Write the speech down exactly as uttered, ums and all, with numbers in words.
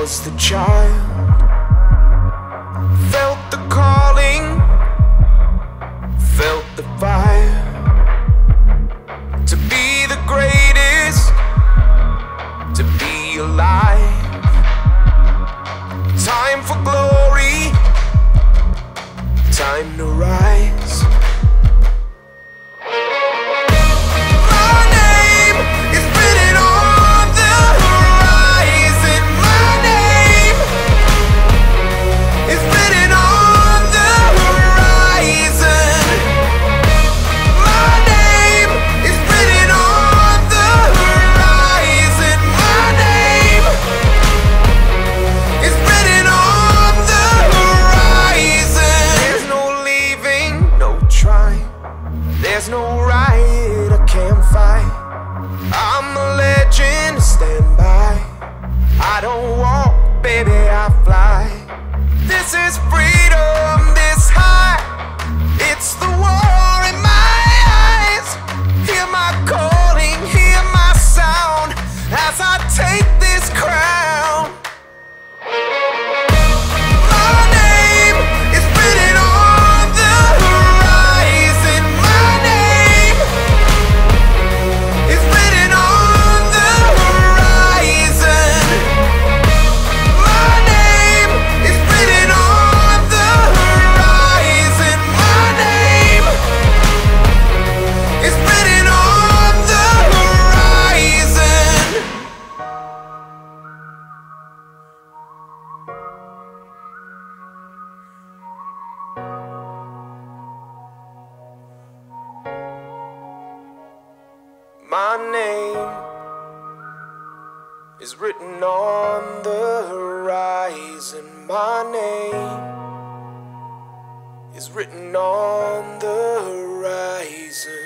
was the child, felt the calling, felt the fire, to be the greatest, to be alive. Time for glory, time to rise. There's no right I can't fight. I'm a legend, stand by. I don't walk, baby, I fly. This is freedom, this high. It's the war in my eyes. Hear my calling, hear my sound as I take this crown. My name is written on the horizon. My name is written on the horizon.